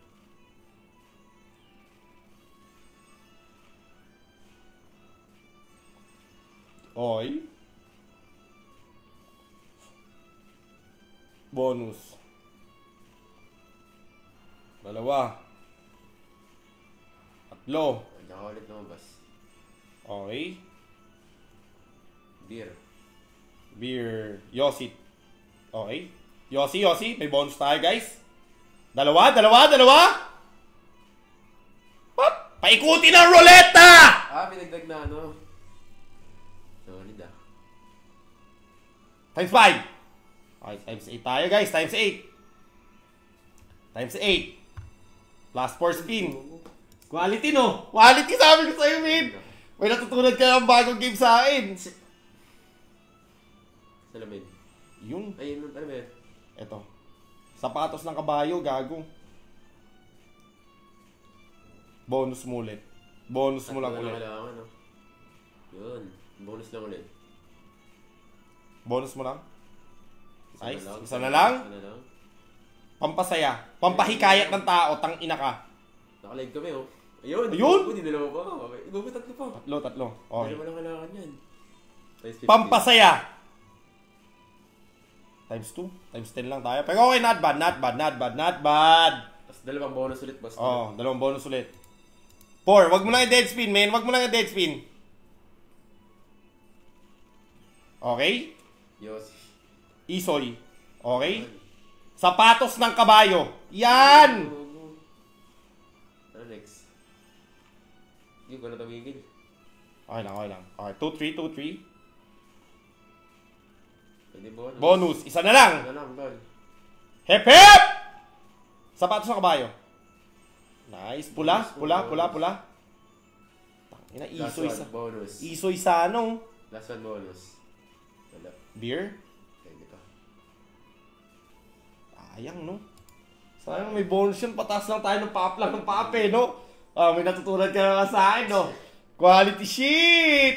Okay. Bonus. Dalawa. Tatlo. Diyan ka ulit lumabas. Okay. Beer. Beer. Yossi. Okay. Yossi, Yossi. May bonus tayo, guys. Dalawa, dalawa, dalawa. What? Paikuti ng ruleta! Ah, pinagdag na ano. Solid ah. Times five. Okay, times eight tayo, guys. Times eight. Times eight. Last four spin. Quality, no? Quality, sabi ko sa'yo, min. May natutunan kayo ang bagong game sa akin. Salamin. Yun. Ay, yun, ano ba yun? Eto. Sapatos ng kabayo, gago. Bonus mo ulit. Bonus mo lang Tatlo na ulit. kailangan, no? Yun. Bonus lang ulit. Bonus mo lang. Isa Nice. na lang. Isa na lang. Isa na lang. Pampasaya. Pampahikayat ng tao. Tang ina ka. Nakalag kami oh. Ayun! Ayun! Hindi dalawa pa. Okay. Iba ba tatlo pa? Tatlo, tatlo. Okay. Dalawa lang kailangan yan. Times fifty. Pampasaya. Times two. Times ten lang tayo. Pero okay, not bad, not bad, not bad, not bad. Tapos dalawang bonus ulit, boss. Oh, dalawang bonus ulit. Four. Wag mo lang yung dead spin, man. Wag mo lang yung dead spin. Okay? Yossi. Isoy. Okay? Sapatos ng kabayo. Yan! Ano next? Hindi ko na tumigil. Okay lang, okay lang. Okay, two three, two three. Pwede bonus. Bonus. Isa na lang. Ano lang, tol. Hep, hep! Sapatos ng kabayo. Nice. Pula, pula, pula, pula. Tangina, Last isoy one, sa... bonus. Isoy sa anong? Last one, bonus. Wala. Beer? Pwede pa. Sayang, no? Sayang, may bonus yun. Pataas lang tayo ng pop lang ng pop, eh, no? Ah, may natutunan ka na sa akin, no? Quality shit!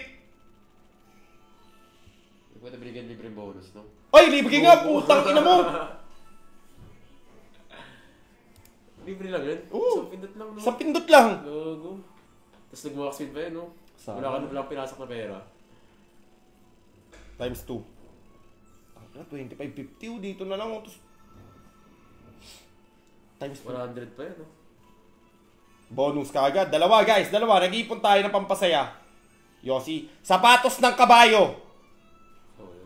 Hindi ko na binigyan libre yung bonus, no? Ay, libre nga, putang ina mo! Libre lang yun? Oo. Isang pindot lang, no? Sa pindot lang. Gago. Tapos nag-max spin pa yun, no? Sana. Wala ka na lang pinasok na pera. Times two. twenty-five fifty, oh, dito na lang. Oh. Times two. one hundred pa yun, no? Bonus kagad. Dalawa, guys. Dalawa. Nag-iipon tayo ng pampasaya. Yossi. Sapatos ng kabayo. Oo, yun.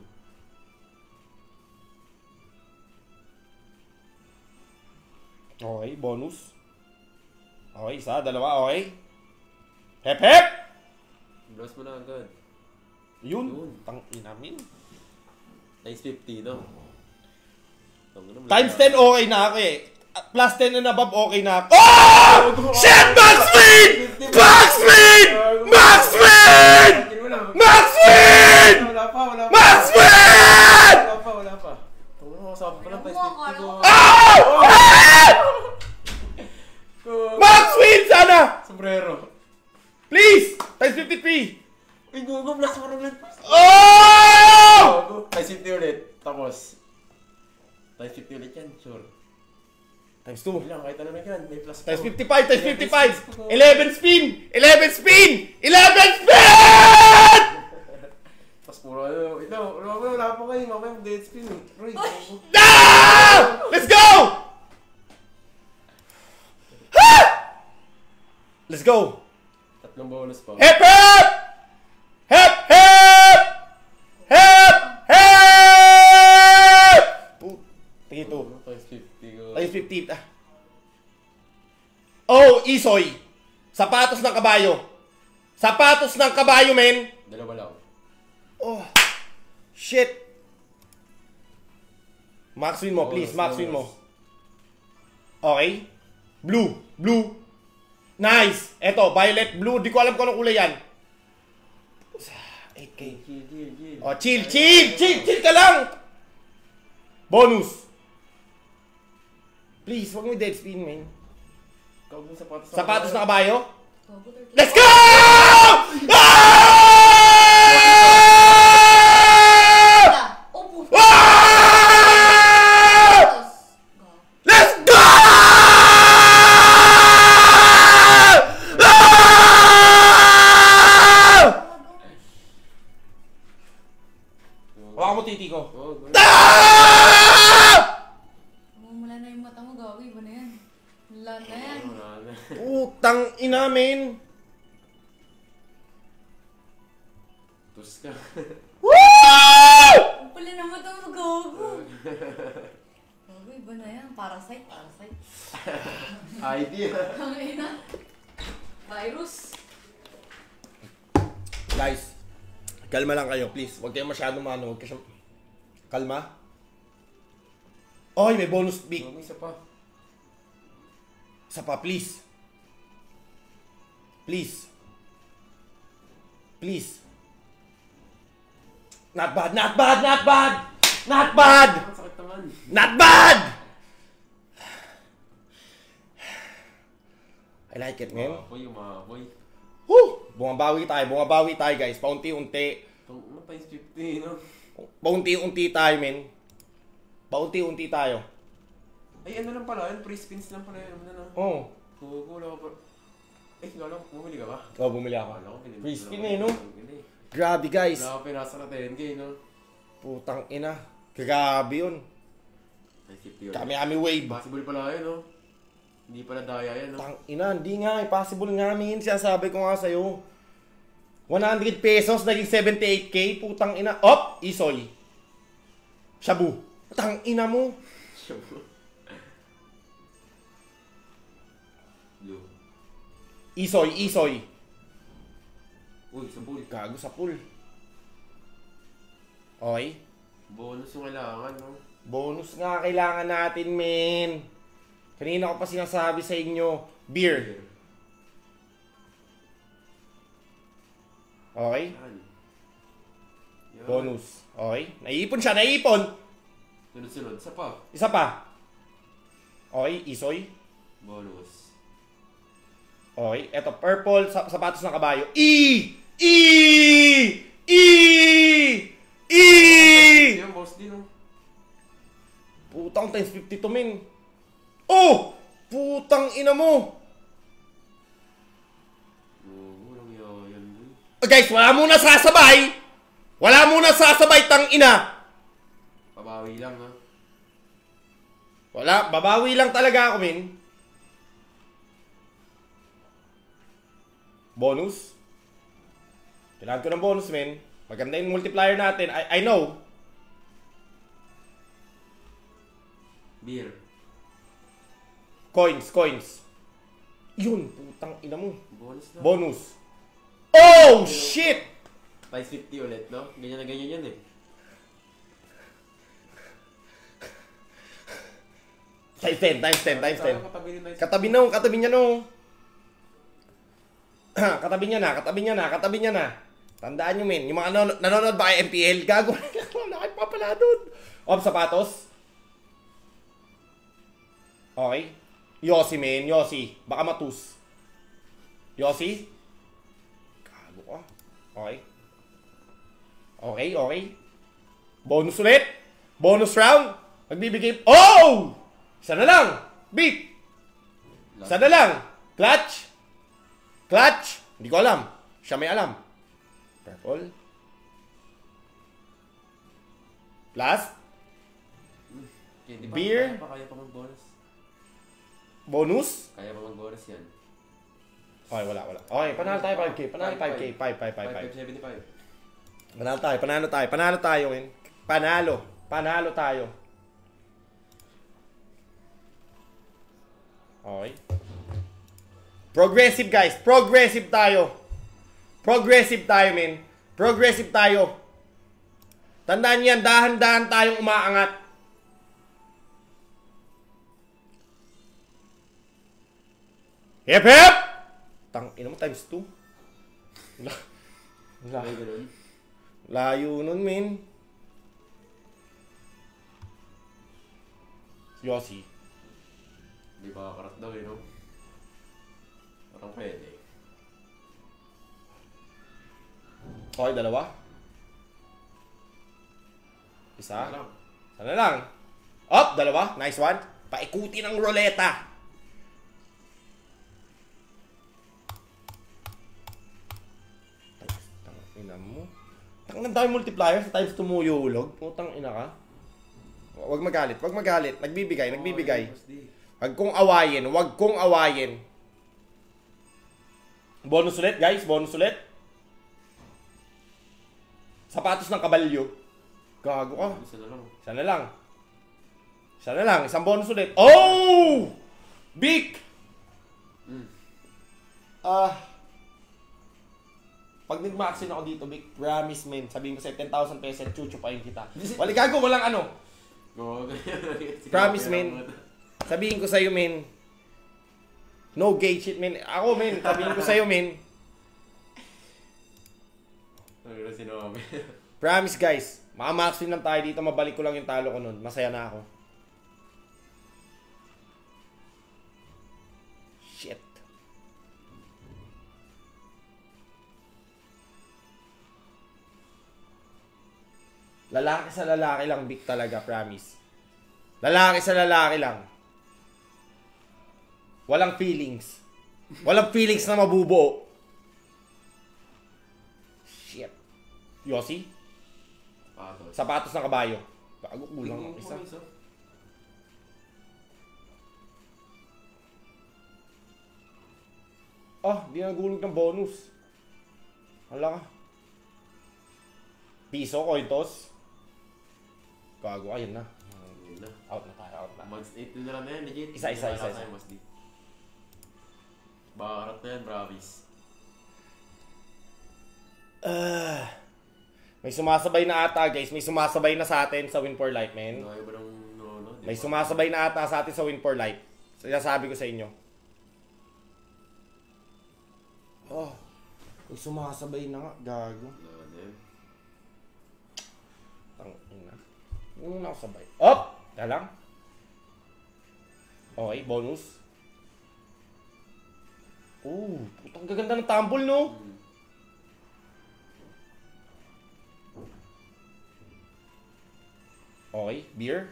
Okay, bonus. Okay, isa, dalawa, okay. Hep, hep! Blows mo na agad. Yun. Yun. Tang inamin. Times fifty, no? Tangina mo, Times wala. ten, okay na ako eh. Plus ten and above, okay na ako. Oh! Shit! Max speed! Max speed! Max speed! Max speed! Wala pa, wala pa. Max speed! Wala pa, wala pa. Tangina mo, sabi pa lang, times fifty ko. Oh! Ah! Max speed sana! Sombrero. Please! Times fifty-three! Uy, gugo, plus mo rin. Oh! Gugo, times fifty ulit. Tapos. Times fifty ulit yan, sure. Times two. Bilang, kahit ano na yan, may plus Times po. fifty-five, times fifty-five. eleven spin! eleven spin! eleven spin! Tapos puro ano, ito, wala pa, wala pa kayo, mamaya mag-dead spin. Roy, gugo. Ah! Let's go! Ha! Let's go! Tatlong bonus pa. Hep, hep! Hep, hep! Hep, hep! Puh, tingin Ano, times fifty ko. Times fifty. Ah. Oh, Isoy. Sapatos ng kabayo. Sapatos ng kabayo, men. Dalawa lang. Oh. Shit. Max win mo, please. Max win mo. Okay. Blue. Blue. Nice. Eto, violet, blue. Di ko alam kung anong kulay yan. eight K. Chill, chill, chill. Oh, chill, chill, chill, chill ka lang. Bonus. Please, wag mo dead spin, man. Kawag mo sapatos. Sapatos na kabayo? Gogo, thirty. Let's go! Ah! Oh, puto. Ah! Go. Let's go! Ah! Hawakan mo titi ko. Oh, good. Ah! Mumula na yung mata mo, gago. Iba na yan. Wala na yan. Wala na. Utang ina, men. Tus ka. Woo! Ang pala na mata mo, gago. Gago, iba na yan. Parasite, parasite. Idea. Ang ina. Virus. Guys, kalma lang kayo, please. Huwag kayong masyadong mano. Huwag kayo... Kalma. Oy, may bonus big. Huwag mo isa pa. Isa pa, please. Please. Please. Not bad, not bad, not bad! Not bad! Ang sakit naman. Not bad! I like it, man. Umapoy, umapoy. Woo! Bumabawi tayo, bumabawi tayo, guys. Paunti-unti. Itong ano, times fifty, no? Paunti-unti tayo, men. Paunti-unti tayo. Ay, ano lang pala yun? Pre-spins lang pala yun. Ano na? Oo. Hugo, wala ka pa. Eh, wala ko. Bumili ka ba? Oo, bumili ako. Wala ko. pinili- Free spin wala ko eh, no? pinili. Grabe, guys. Wala ko pinasa na ten K, no? Putang ina. Grabe yun. Ay, fifty yun. Kami-ami wave. Possible pala yun, no? Hindi pala daya yan, no? Tang ina, hindi nga. Impossible nga, min. Sinasabi ko nga sa'yo. one hundred pesos, naging seventy-eight K. Putang ina. Op! Isoy. Shabu. Tang ina mo. Blue. Isoy, Isoy. Uy, sa pool. Gago sa pool. Okay. Bonus yung kailangan, no? Bonus nga kailangan natin, men. Kanina ko pa sinasabi sa inyo. Beer. Okay. Yan. Yan. Bonus. Okay. Naiipon siya, naiipon. Sunod-sunod. Isa pa. Isa pa. Okay, Isoy. Bonus. Okay, eto purple sa sapatos ng kabayo. E! E! E! E! Yan, boss din, no? Putang times fifty to, min. Oh! Putang ina mo. Oo, walang yayan, boy. Uh, guys, wala muna sasabay. Wala muna sasabay, tang ina. Pabawi lang, ha? Wala, babawi lang talaga ako, min. Bonus. Kailangan ko ng bonus, men. Maganda yung multiplier natin. I, I know. Beer. Coins, coins. Yun, putang ina mo. Bonus na. Bonus. Oh, shit! Times fifty ulit, no? Ganyan na ganyan yan, eh. Times ten, times ten, times ten. Saan katabi rin times Katabi na, katabi niya no. Katabi niya na, katabi niya na, katabi niya na. Tandaan nyo, men. Yung mga nanon nanonood ba kay M P L, gago. Wala kayo pa pala dun. Op, sapatos. Okay. Yossi, men. Yossi. Baka matus. Yossi. Gago ka. Okay. Okay, okay. Bonus ulit. Bonus round. Magbibigay. Oh! Isa na lang. Beat. Isa na lang. Clutch. Clutch. Hindi ko alam. Siya may alam. Purple. Last. Okay, di ba? Beer. Kaya pa, kaya pa mag-bonus. Bonus. Kaya pa mag-bonus yan. Okay, wala, wala. Okay, panalo tayo five K. Panalo five K. five, five, five, five. seventy-five. Panalo tayo, panalo tayo. Panalo tayo, men. Panalo. Panalo tayo. Okay. Progressive, guys. Progressive tayo. Progressive tayo, men. Progressive tayo. Tandaan yan, dahan-dahan tayong umaangat. Hep, hep! Tang, ina mo, times two. La, la, Ay, ganun. layo nun, men. Yossi. Di ba karat daw, eh, no? Parang pwede. Okay, dalawa. Isa. Wala lang. Sana lang. Up, dalawa. Nice one. Paikuti ng ruleta. Tang ina mo. Tang nang dami multiplier sa times tumuyulog. Putang ina ka. Huwag magalit, huwag magalit. Nagbibigay, nagbibigay. Oh, boss D. Huwag kong awayin, huwag kong awayin. Bonus ulit, guys. Bonus ulit. Sapatos ng kabalyo. Gago ka. Isa na lang. Isa na lang. Isa na lang. Isang bonus ulit. Oh! Big! Mm. Ah. Pag nag-maxin ako dito, Big, promise, men. Sabihin ko sa'yo, ten thousand pesos, chuchupain kita. Wala, gago, walang ano. Oo, ganyan. Promise, men. Sabihin ko sa'yo, men. No gay shit, men. Ako, men. Sabihin ko sa'yo, men. Ano na sinabi? Promise, guys. Maka-maxin lang tayo dito. Mabalik ko lang yung talo ko nun. Masaya na ako. Shit. Lalaki sa lalaki lang, Vic talaga, promise. Lalaki sa lalaki lang. Walang feelings. Walang feelings na mabubuo. Shit. Yossi? Patos. Sapatos ng kabayo. Bago kulang Tingin ang mo isa. pa isa. Ah, di na nagulog ng bonus. Hala ka. Piso, cointos. Gago, ayun na. Yun na. Out na tayo, out na. Mags eight na lang na yan, legit. Isa, isa, Hindi isa, na isa. tayo, mas di. Bakarat na yan, bravis. Ah. May sumasabay na ata, guys. May sumasabay na sa atin sa Win for Life, man. Ano ba ng no, no? May sumasabay na ata sa atin sa Win for Life. Sinasabi ko sa inyo. Oh. May sumasabay na nga. Gago. Ano na yan? Tangina. Yung nakasabay. Op! Teka lang. Okay, bonus. Oh, putang gaganda ng tumble, no? Hmm. Okay, beer.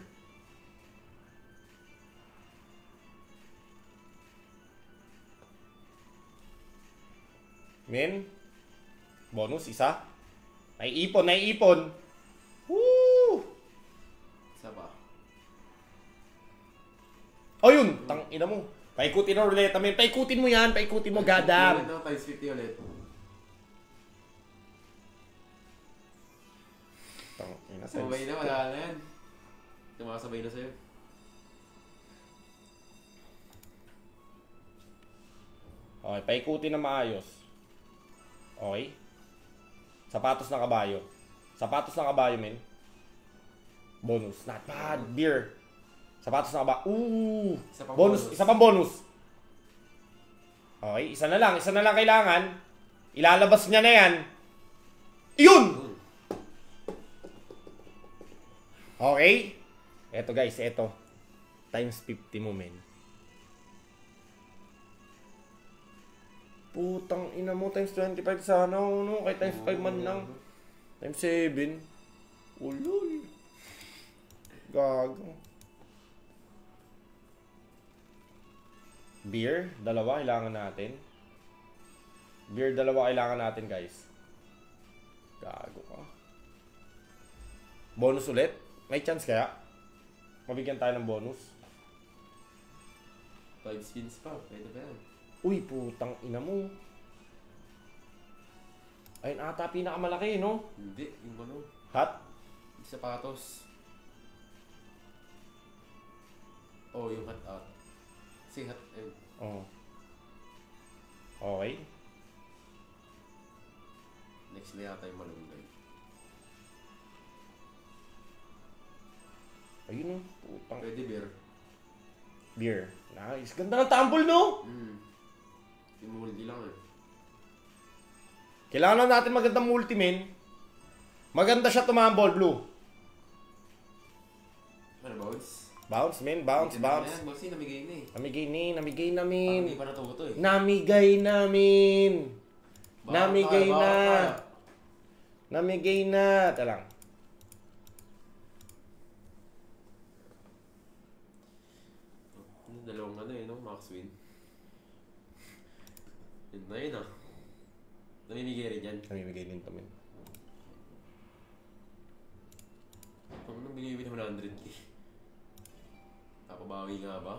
Men. Bonus, isa. Naiipon, naiipon. Woo! Isa pa. Oh, yun! Tangina mo. Paikutin ang ruleta, men. Paikutin mo yan. Paikutin mo, gadam. Ulit na, times fifty ulit. Tangina, Sabay na, wala na yan. Tumakasabay na sa'yo. Okay, paikutin na maayos. Okay. Sapatos ng kabayo. Sapatos ng kabayo, men. Bonus. Not bad. Beer. Sapatos ng kabayo. Ooh! Isa pang Bonus. bonus. Isa pang bonus. Okay, isa na lang. Isa na lang kailangan. Ilalabas niya na yan. Iyon! Hmm. Okay. Eto guys, eto. Times fifty mo, men. Putang ina mo, times twenty-five sana, no? Kay times five man lang. Times seven. Ulol. Gago. Beer, dalawa kailangan natin. Beer, dalawa kailangan natin, guys. Gago ka. Bonus ulit? May chance kaya? Mabigyan tayo ng bonus. Five spins pa. Pwede ba yan? Uy, putang ina mo. Ayun ata pinakamalaki, no? Hindi. Yung ano. Hot? Yung sapatos. Oh, yung hot out. Si hot. Eh. Oo. Okay. Next na yata yung malunggay. Ayun, no? Putang. Pwede beer. Beer. Nice. Ganda ng tumble, no? Hmm. Yung multi lang eh. Kailangan lang natin magandang multi, men. Maganda siya tumambol, blue. Ano, bounce? Bounce, men. Bounce, Hindi na bounce. yan, bounce eh, namigay na eh. Namigay ni, namigay Parang namin. hindi pa natuto eh. Namigay namin. Bawat Namigay tayo, na. bawat tayo. Namigay na. Talang. Ano, dalawang ano eh, no? Max win. Yun na yun ah. Namimigay rin yan. Namimigay din to, men. Kung nang bigay mo ng one hundred k. Napabawi nga ba?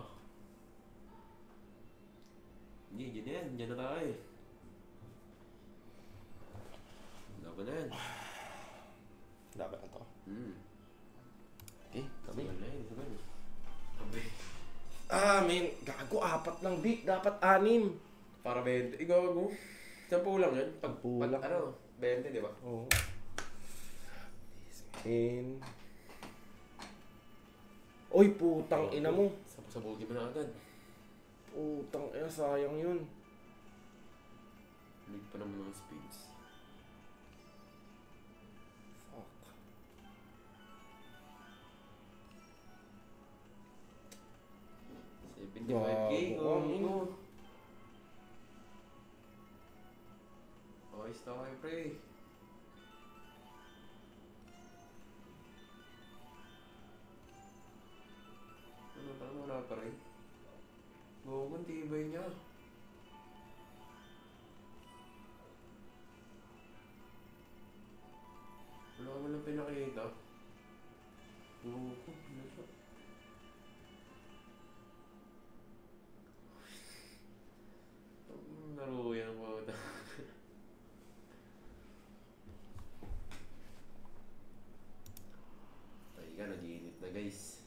Hindi, hindi na yan. Diyan na tayo eh. Laban na yan. Dapat na to. Hmm. Okay, kami. Saban na yan, saban. Sabi. Ah, men. Gago, apat lang, Vic. Dapat anim. Para twenty. Ikaw mo. Sampu lang yan. Pag, Sampu pag lang. ano, twenty di ba? Oo. In. Uy, putang ina mo. Sabog-sabogin mo na agad. Putang ina, sayang yun. Lig pa naman ng speeds. Fuck. seventy-five k. Gago, Oh, amin. mo. Ayos na kayo, pre. pa rin. Gogon, tibay niya. Wala ka man lang pinakita. Gogon, ano siya? Laro yan ang bawat. Tayo ka, nag-iinit na guys.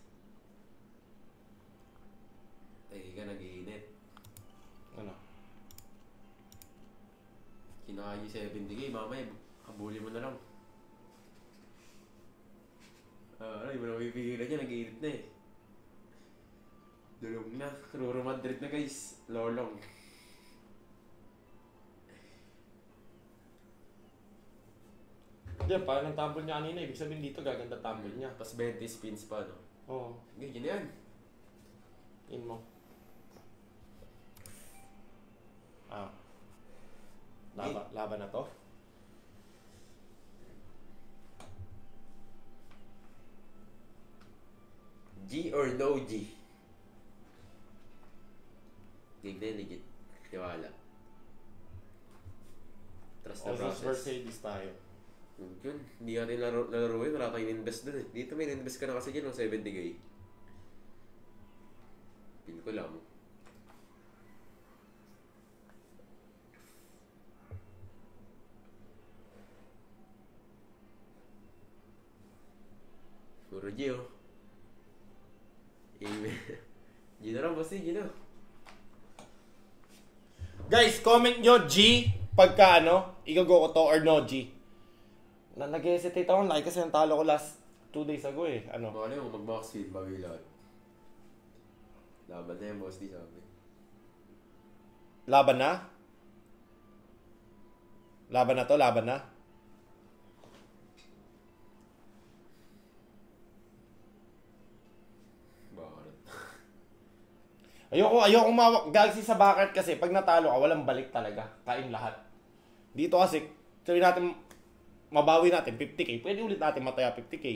Tayo ka, nag-iinit. Ano? Kinakain yung seventy K, mamaya, habulin mo na lang. Ah, ano, hindi mo na mapipigilan niya, nag-iinit na eh. Dulong na, Ruro Madrid na guys, lolong. Hindi, parang ang tumble niya kanina. Ibig sabihin dito, gaganda tumble niya. Tapos twenty spins pa, no? Oo. Ganyan yan. In mo. Ah. Laba, laban na to? G or no G? Tignan, legit. Tiwala. Trust the Almost process. Mercedes tayo. Yun, hindi natin laro, laro yun. Wala tayong invest dun eh. Dito may invest ka na kasi dyan ng seventy K. Pin ko lang. Puro G oh. Amen. G na lang, basta G na. Guys, comment nyo G pagka ano, igago ko to or no G. Na nag-hesitate ako, like kasi natalo ko last two days ago eh. Ano? Baka na yung mag-max feed bago yung lahat. Laban na yung boss di sabi. Laban na? Laban na to, laban na. Bakit? Ayoko, ayoko mawak gagsi sa bakit kasi pag natalo ka, walang balik talaga. Kain lahat. Dito kasi, sabihin natin, mabawi natin fifty K. Pwede ulit natin mataya fifty K.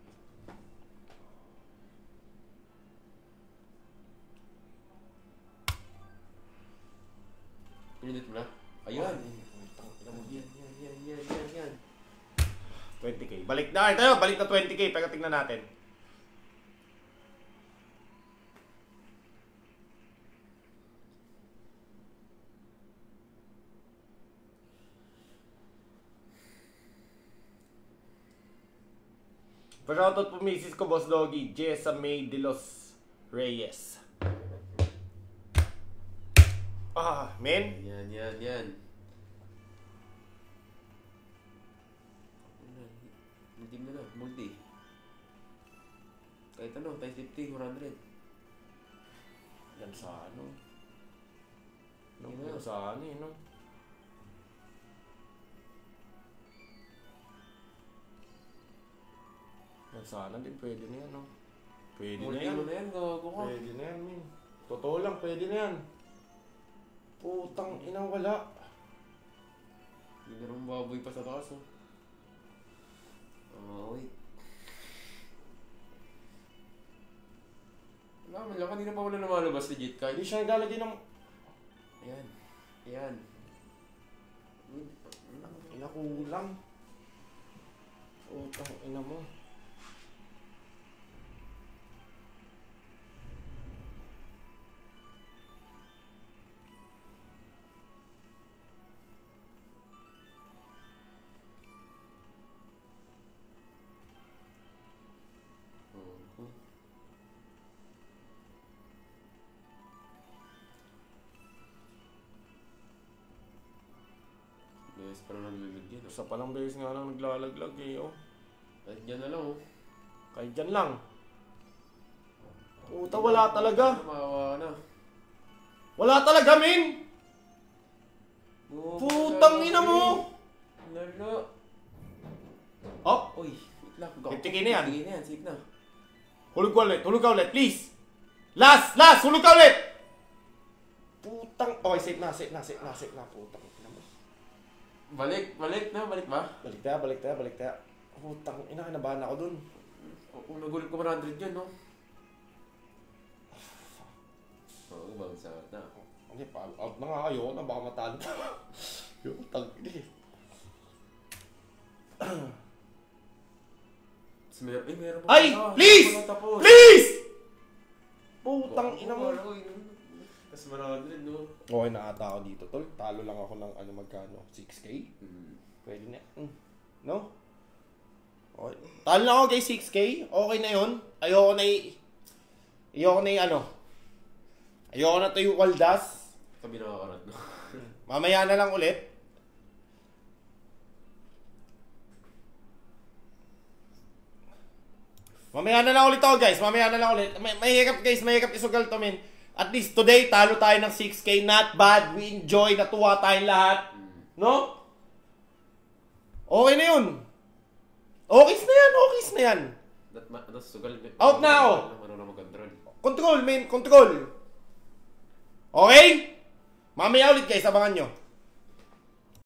Pinunit mo na? Ayun! Yan, yan, yan, yan, yan, yan. twenty K. Balik na. Ito yun, balik na twenty K. Pero tingnan natin. Pagkautot po misis ko, Boss Doggy, Jessa May de los Reyes. Ah, men. Yan, yan, yan. Hindi mo na, multi. Kahit ano, times fifty, one hundred. Yan sa ano. Yan Yan na. sa ano eh, no? Yan sana din, pwede na yan, no? Pwede na Multi yan. mo na yan, gago ka. Pwede na yan, min. Totoo lang, pwede na yan. Putang inang wala. Hindi na rin baboy pa sa taas, oh. Oh, wait. Wala man lang, kanina pa wala lumalabas legit kahit. Hindi siya naglalagay ng... Ayan. Ayan. Inakulang. Putang ina mo. Oh. Yes, parang naglulugyan. Isa palang beses nga lang naglalaglag eh, oh. Kahit dyan na lang, oh. Kahit dyan lang. Puta, wala talaga. Mawawa na. Wala talaga, min! Oh, Putang ina mo! Lalo. Oh, Uy, wait lang. fifty K na yan. fifty K na yan, sige na. hulog ka ulit, hulog ka ulit, please! Last! Last! Hulog ka ulit! Putang... Okay, safe na, safe na, safe na, safe na. Putang ina mo. Balik, balik na, balik ba? Balik tayo, balik tayo, balik tayo. Putang ina, kinabahan ako dun. Kung nagulit ko one hundred yun, no? bounce out na. Hindi, pa out na nga kayo na baka matalo. Yung tag eh. Tapos meron, eh meron pa Ay! pala. Please! Wala tapos. Please! Putang Oo, ina mo. wala ko yun. Tapos marami rin, no? Okay na ata ako dito, tol. Talo lang ako ng ano magkano? six K? Hmm. Pwede na. Mm. No? Okay. Talo na ako kay six K. Okay na yun. Ayoko na i... Ayoko na i ano. Ayoko na to yung waldas. Kami nakakarat, no? Mamaya na lang ulit. Mamaya na lang ulit to, guys. Mamaya na lang ulit. May, may hikap, guys. May hikap isugal to, men. At least today, talo tayo ng six K. Not bad. We enjoy. Natuwa tayong lahat. No? Okay na yun. Okay na yan. Okay na yan. That ma... Ano, sugal. Out na ako. Ano na mag-control. Control, men. Control. Okay? Mamaya ulit, guys. Abangan nyo.